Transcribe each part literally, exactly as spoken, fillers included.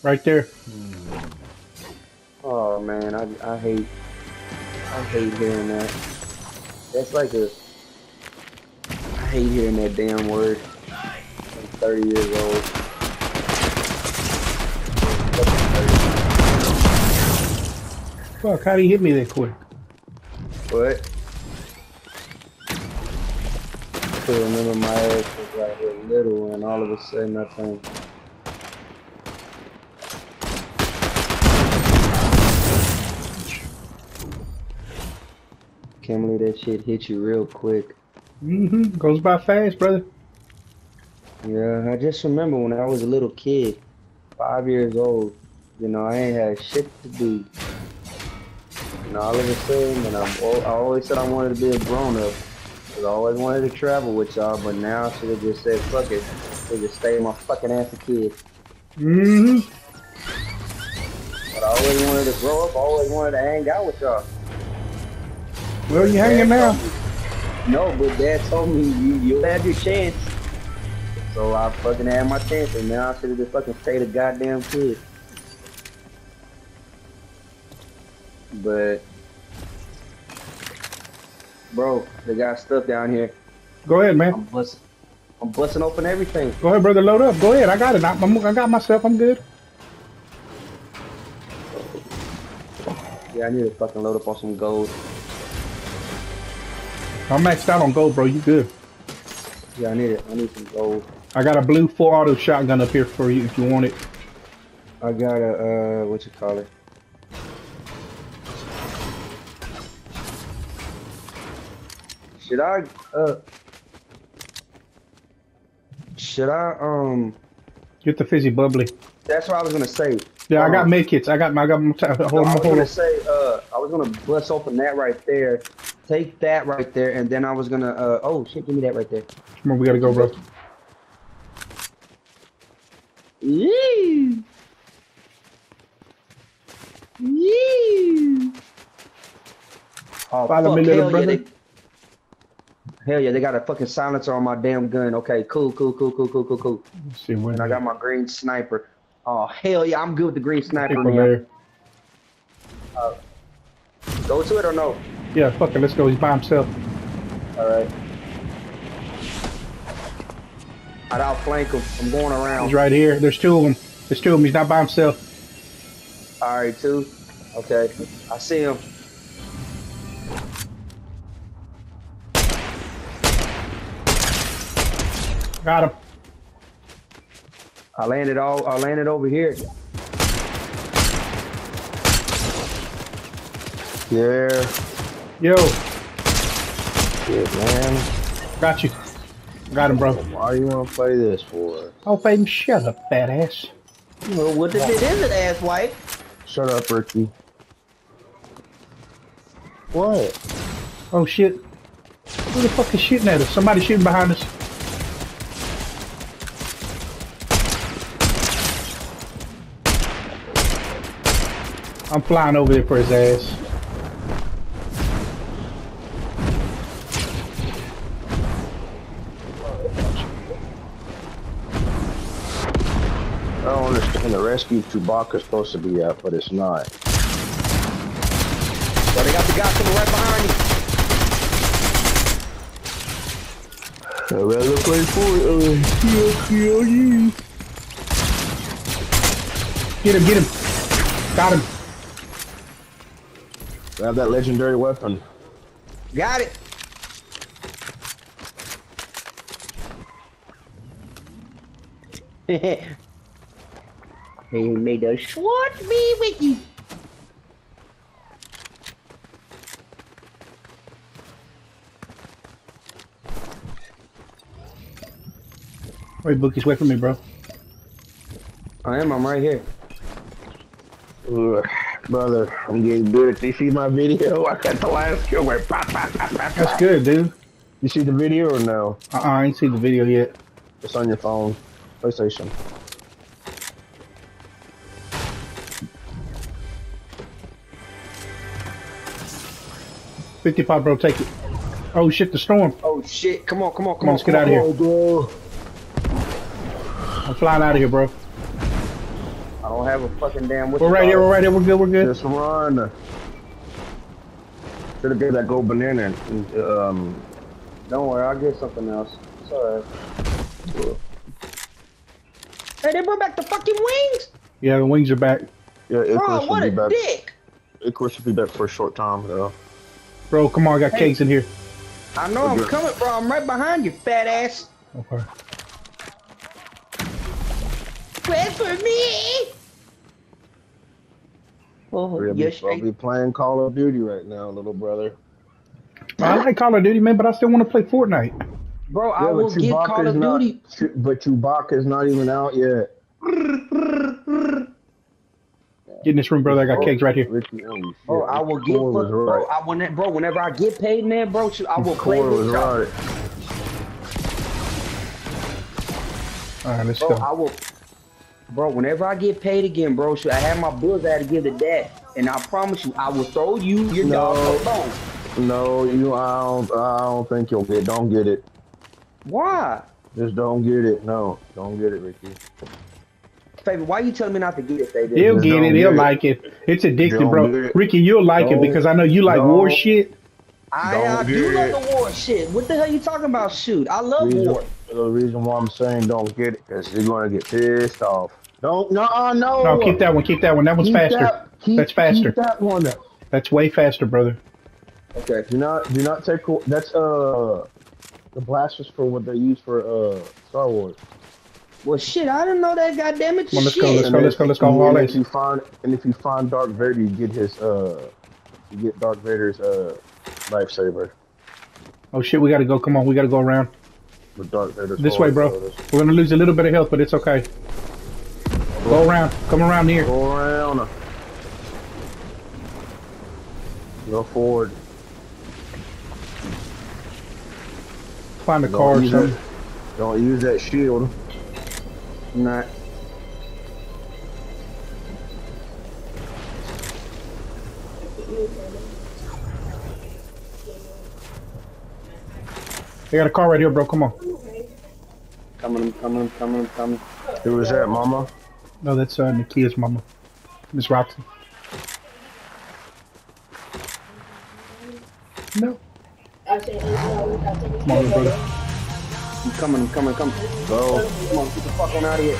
Right there. Oh man, I I hate I hate hearing that. That's like a I hate hearing that damn word. I'm thirty years old. Fuck, how do you hit me that quick? What? I still remember my ass was like a little, and all of a sudden I turned. Can't believe that shit hit you real quick. Mm-hmm. Goes by fast, brother. Yeah, I just remember when I was a little kid, five years old. You know, I ain't had shit to do. And all of a sudden, and I'm, I always said I wanted to be a grown up. Cause I always wanted to travel with y'all, but now I should have just said, fuck it. I just stay my fucking ass a kid. Mm-hmm. But I always wanted to grow up, I always wanted to hang out with y'all. Well, you hanging now. No, but Dad told me you, you'll have your chance. So I fucking had my chance, and now I should have just fucking stayed a goddamn kid. But, bro, they got stuff down here. Go ahead, man. I'm busting, I'm busting open everything. Go ahead, brother. Load up. Go ahead. I got it. I, I'm, I got myself. I'm good. Yeah, I need to fucking load up on some gold. I'm maxed out on gold, bro. You good? Yeah, I need it. I need some gold. I got a blue full auto shotgun up here for you if you want it. I got a, uh, what you call it? Should I, uh, should I, um, Get the fizzy bubbly. that's what I was gonna say. Yeah, I um, got med kits. I got my, I got my, hold no, on, I was hold gonna on. say, uh, I was gonna bust open that right there, take that right there, and then I was gonna, uh, oh shit, give me that right there. Come on, we gotta go, bro. Yee! Yee! Oh, Follow fuck, me, little hell brother. yeah, they, hell yeah, they got a fucking silencer on my damn gun. Okay, cool, cool, cool, cool, cool, cool, cool. Let's see what. And I got my green sniper. Oh, hell yeah, I'm good with the green sniper People now. there. Uh, go to it or no? Yeah, fuck it. Let's go. He's by himself. Alright. I'd outflank him. I'm going around. He's right here. There's two of them. There's two of them. He's not by himself. Alright, two. Okay. I see him. Got him. I landed all I landed over here. Yeah. Yo, Shit, man. got you. Got him, bro. Why you want to play this for? Oh, baby, shut up, fat ass. Well, what the shit is it, ass white? Shut up, Ricky. What? Oh, shit. Who the fuck is shooting at us? Somebody shooting behind us. I'm flying over there for his ass. I don't understand. The rescue Chewbacca's supposed to be at, but it's not. Well, they got the guy coming right behind you. I'd rather play for it. Uh, Get him, get him. Got him. Grab that legendary weapon. Got it. He made a short me wiki. Wait, Bookie's wait for me, bro. I am. I'm right here. Ugh, brother, I'm getting good at this. You see my video? I got the last kill where pop, pop, pop, pop, That's pop. good, dude. You see the video or no? Uh-uh, I ain't seen the video yet. It's on your phone. PlayStation. fifty pop, bro, take it. Oh, shit, the storm. Oh shit! Come on! Come on! Come, Come on, let's get out of here. Oh, bro. I'm flying out of here, bro. I don't have a fucking damn. What We're you right call here. it? We're right here. We're good. We're good. Just run. Should have gave that gold banana. And, um, Don't worry, I'll get something else. It's alright. Hey, they brought back the fucking wings. Yeah, the wings are back. yeah, Icarus Bro, should what be a back. dick. Icarus should be back for a short time though. Bro, come on. I got Hey. cakes in here. I know I'm Okay. coming, bro. I'm right behind you, fat ass. Okay. Wait for me. Oh, I'll be, yes, I'll be playing Call of Duty right now, little brother. I like Call of Duty, man, but I still want to play Fortnite. bro. I Yeah, will but get Chewbacca's Call of not, Duty. Chew- But Chewbacca's not even out yet. Get in this room, brother. I got cakes right here. Ricky, oh, shit. Bro, I will get, Core was bro. right. I when bro. Whenever I get paid in there, bro, I will play Core was with y'all. right. All right, let's Bro, go. I will. Bro, whenever I get paid again, bro, should I have my bills I had to give to dad, and I promise you, I will throw you your No. dog a bone. No, you. I don't. I don't think you'll get. Don't get it. Why? Just don't get it. No, don't get it, Ricky. Favorite, why you telling me not to get it, Favorite? He'll Just get don't it. He'll get it. like it. It's addictive, Don't bro. get it. Ricky, you'll like it Don't- because I know you like war don't. shit. I, I Don't do get love the war shit. What the hell you talking about? Shoot, I love Reason, war. the reason why I'm saying don't get it because you're gonna get pissed off. Don't. No. No. No, keep that one. Keep that one. That one's Keep faster. that- keep- That's faster. Keep that one. That's way faster, brother. Okay. Do not. Do not take. That's uh the blasters for what they use for uh Star Wars. Well, shit, I didn't know that. Goddamn it, Come on, let's shit. go, let's And go, if- let's go, let's go. and All if this. you find and if you find Darth Vader, you get his uh you get Darth Vader's uh lifesaver Oh shit, we gotta go. Come on, we gotta go around. with Darth Vader's. This way, bro. We're gonna lose a little bit of health, but it's okay. Go around. Come around here. Go around. Go forward. Find the Don't car or use something. that- Don't use that shield. Not. They got a car right here, bro. Come on. Coming, I'm coming, I'm coming, I'm coming. Who was that, Mama? No, that's uh, Nakia's mama, Miss Roxy. No. I said, no, I said, Come on, brother. I'm coming, I'm coming, I'm coming. Go. Come on, get the fuck on out of here.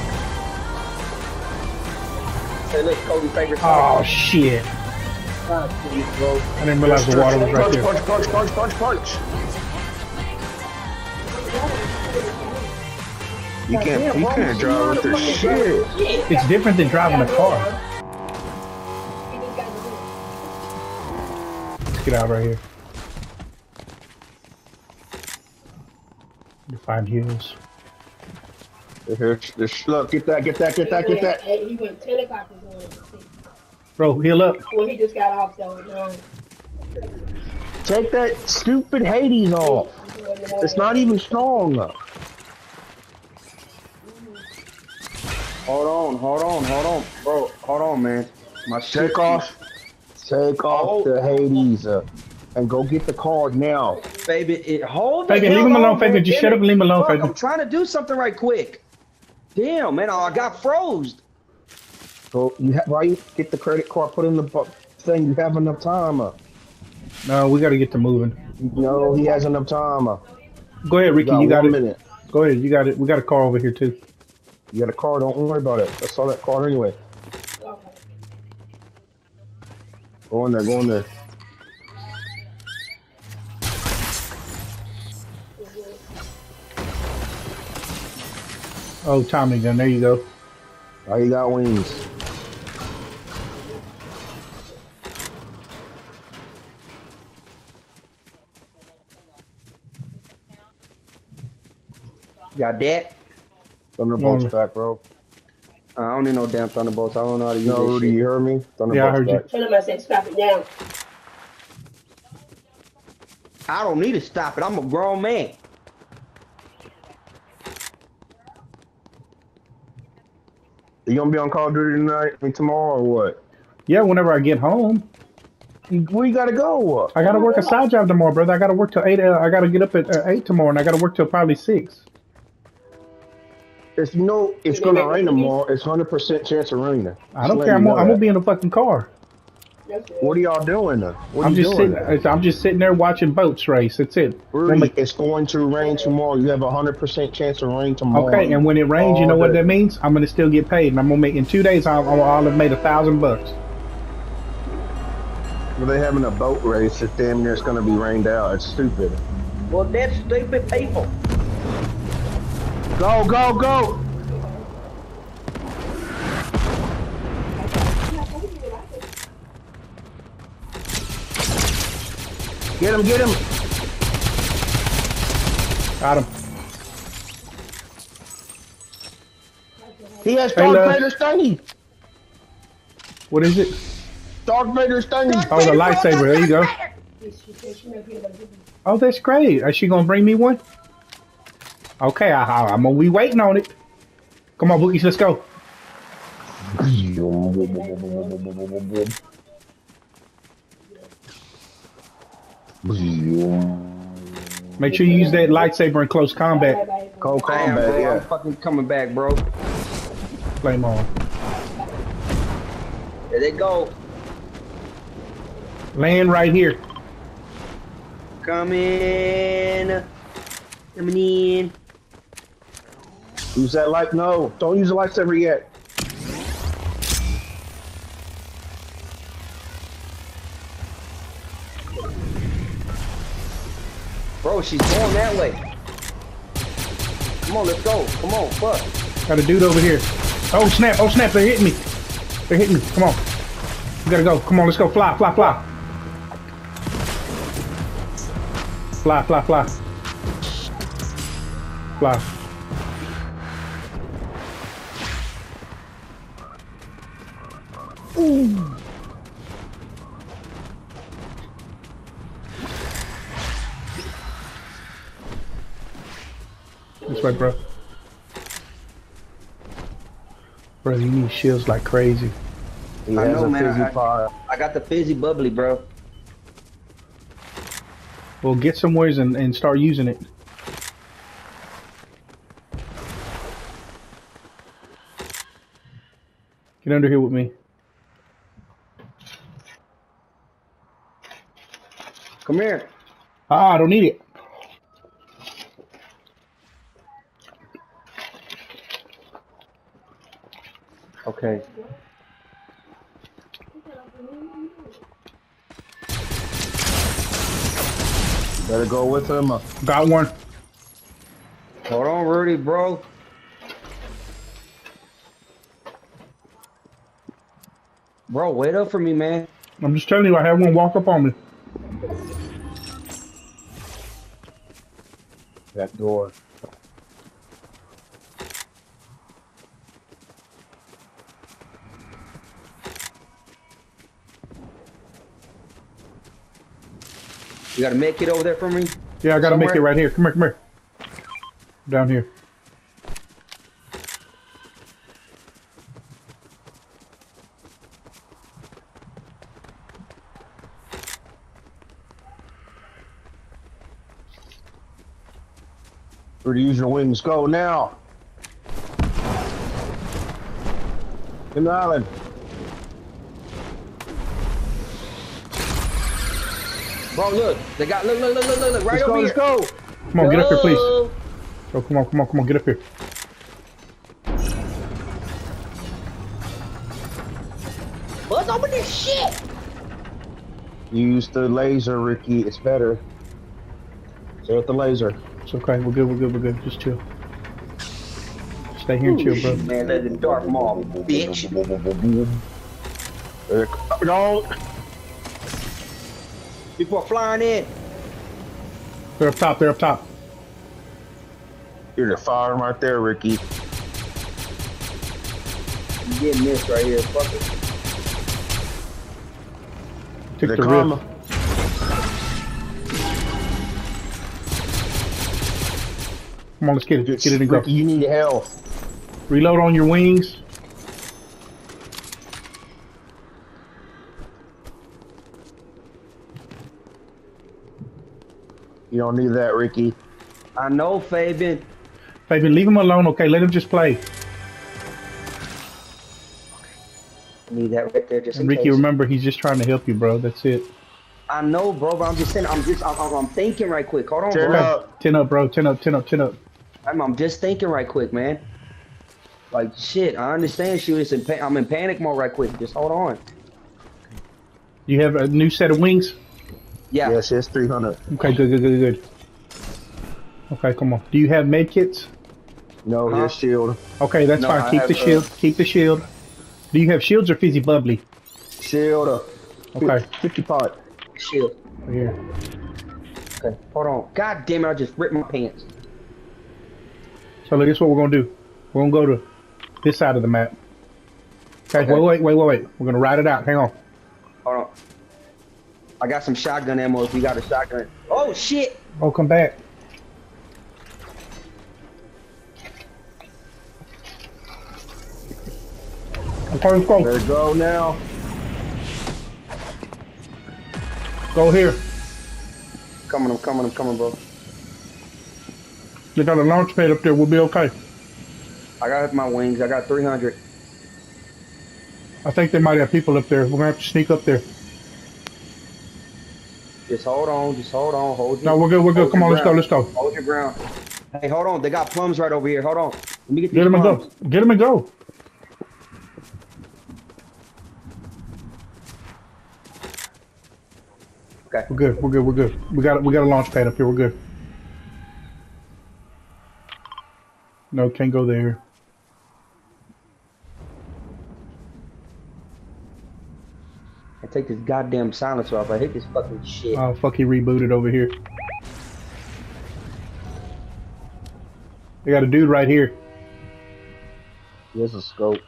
Hey, look, Cody's favorite Oh song. shit! God, please, bro. I didn't realize the water was right Punch, there. punch, punch, punch, punch, punch. You can't, you can't drive with this shit. It's different than driving a car. Let's get out right here. You find heels. Here, this, look, get that, get that, get that, get that. He went ten o'clock this morning. Bro, heal up. Well, he just got off, so no. Take that stupid Hades off. It's not even strong. Hold on, hold on, hold on. Bro, hold on, man. My shit. Take off, take off the Hades uh, and go get the card now. Baby, it, hold the Fabian, hell leave him alone, on, Fabian. man. Just Damn shut it. up and leave him alone, Fuck, Fabian. I'm trying to do something right quick. Damn, man, I got froze. So you have why you get the credit card put in the bu- thing? You have enough time. Uh. No, we gotta get to moving. No, he has enough time. Uh. Go ahead, Ricky. You got one it. minute. Go ahead. You got it. We got a car over here too. You got a car. Don't worry about it. I saw that car anyway. Go in there. Go in there. Oh, Tommy gun. There you go. Oh, you got wings. Got that? Thunderbolts Mm. back, bro. Uh, I don't need no damn thunderbolts. I don't know how to use No, that Rudy, shit. you heard me? Thunderbolts Yeah, I heard you. back. Tell him I said, stop it down. I don't need to stop it. I'm a grown man. You gonna be on Call of Duty tonight? I mean, tomorrow or what? Yeah, whenever I get home. You- Where you gotta go? I gotta work a side job tomorrow, brother. I gotta work till eight. Uh, I gotta get up at uh, eight tomorrow, and I gotta work till probably six. It's no, it's gonna rain tomorrow. It's hundred percent chance of raining. I don't care. I'm gonna, I'm gonna be in the fucking car. What are y'all doing? Then? What I'm are you just doing? sitting. I'm just sitting there watching boats race. That's it. Rudy, it's going to rain tomorrow. You have a hundred percent chance of rain tomorrow. Okay, and when it rains, you know what that means? I'm gonna still get paid, and I'm gonna make in two days. I'll, I'll, I'll have made a thousand bucks. Well, they having a boat race. It's damn near it's gonna be rained out. It's stupid. Well, that's stupid people. Go, go, go! Get him, get him! Got him. He has Hey, Darth love. Vader stungy! What is it? Darth Vader stungy! Oh, the lightsaber. There you go. Oh, that's great. Is she gonna bring me one? Okay, I, I, I'm gonna be waiting on it. Come on, Bookies, let's go. Make sure you use that lightsaber in close combat. Cold Damn, combat, bro, I'm yeah. fucking coming back, bro. Flame on. There they go. Land right here. Coming. Coming in. Use that light. No, don't use the lightsaber yet. Bro, she's going that way. Come on, let's go. Come on, fuck. Got a dude over here. Oh snap! Oh snap! They're hitting me. They're hitting me. Come on. We gotta go. Come on, let's go. Fly, fly, fly. Fly, fly, fly. Fly. Ooh. This way, bro. Bro, you need shields like crazy. He I has know, a man. fizzy I, fire. I got the fizzy bubbly, bro. Well, get somewheres and, and start using it. Get under here with me. Come here. Ah, I don't need it. Okay. Better go with him. Got one. Hold on, Rudy, bro. Bro, wait up for me, man. I'm just telling you, I had one walk up on me. That door. You got a med kit over there for me? Yeah, I gotta make it Somewhere? right here. Come here, come here. Down here. Rudy, use your wings. Go now. In the island. Bro, look. They got, look, look, look, look, look, look right Let's go, over let's here. go. Come on, get up here, please. Go. Oh, come on, come on, come on, get up here. What's up with this shit? Use the laser, Ricky. It's better. Stay with the laser. It's okay, we're good, we're good, we're good. Just chill. Stay here and chill, bro. Man, let the dark maul, bitch. There- No. People are flying in. They're up top, they're up top. You're the fire right there, Ricky. You getting this right here. Fuck it. Took They're the coming. rift. Come on, let's get it. Get it and go. Ricky, you need health. Reload on your wings. You don't need that, Ricky. I know, Fabian. Baby, leave him alone, okay? Let him just play. Need that right there, just in And Ricky, case. remember, he's just trying to help you, bro. That's it. I know, bro, but I'm just saying. I'm just. I'm, I'm, I'm thinking right quick. Hold on, Turn bro. up. Ten up, bro. Ten up, ten up, ten up. I'm, I'm just thinking right quick, man. Like shit. I understand. She was in. Pa I'm in panic mode right quick. Just hold on. You have a new set of wings? Yeah. Yes, it's three hundred. Okay, good, good, good, good. Okay, come on. Do you have med kits? No, Huh? here's shield. Okay, that's No, fine. I Keep have, the shield. uh, Keep the shield. Do you have shields or fizzy bubbly? Shield. uh, Okay. fifty pot. Shield. Right here. Okay. Hold on. God damn it! I just ripped my pants. So look, this is what we're gonna do. We're gonna go to this side of the map. Okay, Okay. wait, wait, wait, wait, wait. We're gonna ride it out. Hang on. Hold on. I got some shotgun ammo. If you got a shotgun. Oh shit! Oh, come back. Okay, let's go. Let's go now. Go here. Coming, I'm coming, I'm coming, bro. They got a launch pad up there. We'll be okay. I got my wings. I got three hundred. I think they might have people up there. We're gonna have to sneak up there. Just hold on. Just hold on. Hold No, your, we're good. We're good. hold Come your on, let's go. ground. Let's go. Hold your ground. Hey, hold on. They got plums right over here. Hold on. Let me get these Get him and plums. go. Get him and go. Okay. We're good. We're good. We're good. We got we got a launch pad up here. We're good. No, can't go there. I take this goddamn silencer off. I hate this fucking shit. Oh fuck, he rebooted over here. They got a dude right here. There's a scope.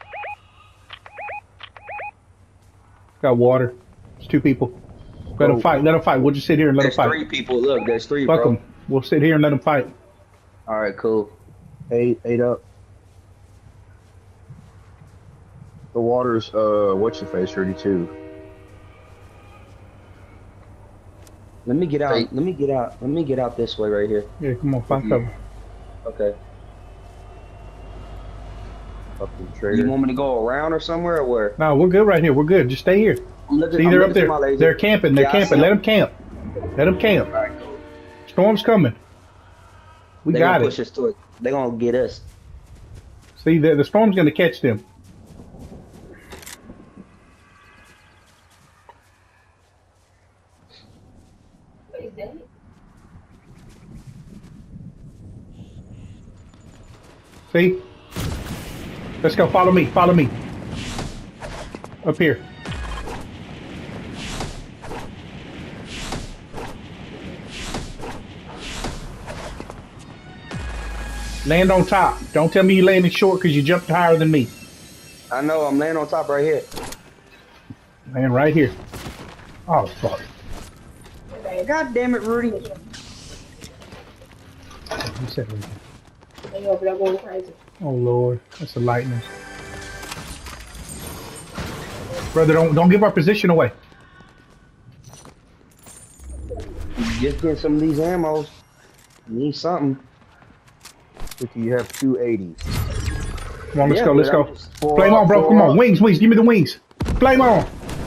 Got water. It's two people. Let them Oh. fight. Let them fight. We'll just sit here and let There's them fight. three people. Look, there's three, Fuck bro. them. We'll sit here and let them fight. All right, cool. Eight, eight up. The water's, uh, what's your face, thirty-two. Let me get out. Hey. Let me get out. Let me get out this way right here. Yeah, come on, fight Mhm. cover. Okay. Fucking You traitor. want me to go around or somewhere or where? No, we're good right here. We're good. Just stay here. I'm looking, See, I'm they're up looking there. to my laser. They're camping. They're Yeah, I camping. see Let them. them camp. Let them camp. All right, cool. Storm's coming. We They got gonna it. push us to it. They gonna get us. See, the, the storm's gonna catch them. What is that? See? Let's go. Follow me. Follow me. Up here. Land on top. Don't tell me you landed short because you jumped higher than me. I know. I'm laying on top right here. Land right here. Oh, fuck. God damn it, Rudy. You said it. They over there going crazy. Oh, Lord. That's a lightning. Brother, don't don't give our position away. Just getting some of these ammos. Need something. If you have two eighty. Come on, let's Yeah, go. Let's but I'm go. just- Flame on, bro. Come on. Wings, wings. Give me the wings. Flame on.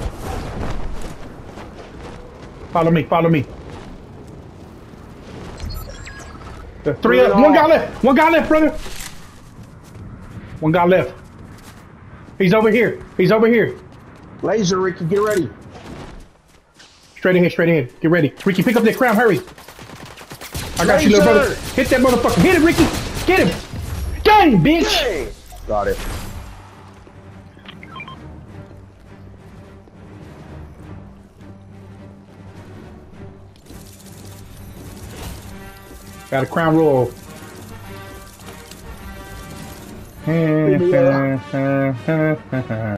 Follow me. Follow me. The three Move it up. One on. guy left. One guy left, brother. One guy left. He's over here. He's over here. Laser, Ricky, get ready. Straight ahead. Straight ahead. Get ready. Ricky, pick up that crown. Hurry. I got you, little brother. Laser. Hit that motherfucker. Hit him, Ricky. Get him. Get him, bitch. Hey! Got it. Got a crown royal. Yeah.